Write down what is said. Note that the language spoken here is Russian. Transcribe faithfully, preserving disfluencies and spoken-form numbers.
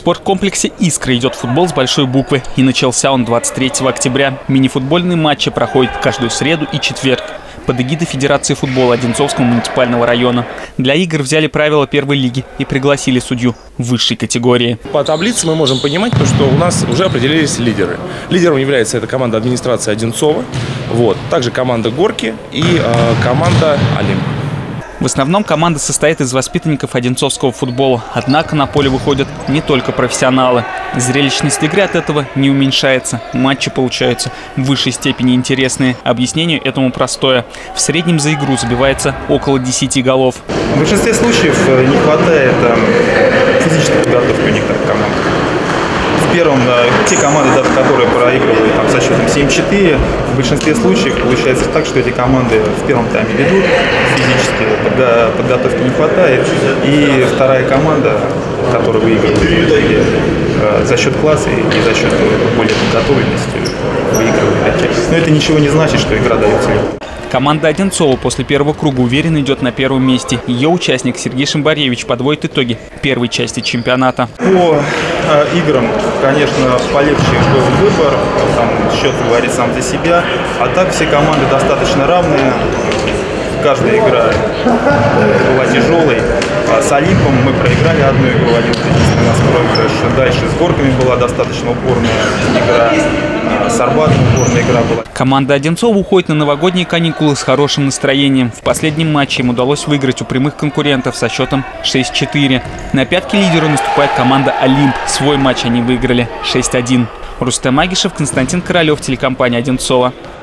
спорткомплексе «Искра» идет футбол с большой буквы. И начался он двадцать третьего октября. Мини-футбольные матчи проходят каждую среду и четверг под эгидой Федерации футбола Одинцовского муниципального района. Для игр взяли правила первой лиги и пригласили судью высшей категории. По таблице мы можем понимать, что у нас уже определились лидеры. Лидером является эта команда администрации Одинцова, вот, также команда «Горки» и э, команда «Олимп». В основном команда состоит из воспитанников одинцовского футбола. Однако на поле выходят не только профессионалы. Зрелищность игры от этого не уменьшается. Матчи получаются в высшей степени интересные. Объяснение этому простое. В среднем за игру забивается около десяти голов. В большинстве случаев не хватает физической подготовки у некоторых команд. В первом, те команды, даже которые проигрывают там, со счетом семь-четыре, в большинстве случаев получается так, что эти команды в первом тайме ведут, физически подго подготовки не хватает, и вторая команда, которая выигрывает за счет класса и за счет более подготовленности, выигрывает. Но это ничего не значит, что игра дается легко. Команда Одинцова после первого круга уверенно идет на первом месте. Ее участник Сергей Шимбаревич подводит итоги первой части чемпионата. По э, играм, конечно, полегче был выбор, там счет говорит сам за себя. А так все команды достаточно равные. Каждая игра была тяжелой. С Олимпом мы проиграли одну игру, один единственный у нас проигрыш. Дальше с Горками была достаточно упорная игра. С Арбатом упорная игра была. Команда Одинцова уходит на новогодние каникулы с хорошим настроением. В последнем матче им удалось выиграть у прямых конкурентов со счетом шесть-четыре. На пятке лидера наступает команда «Олимп». Свой матч они выиграли шесть один. Рустем Агишев, Константин Королев, телекомпания «Одинцова».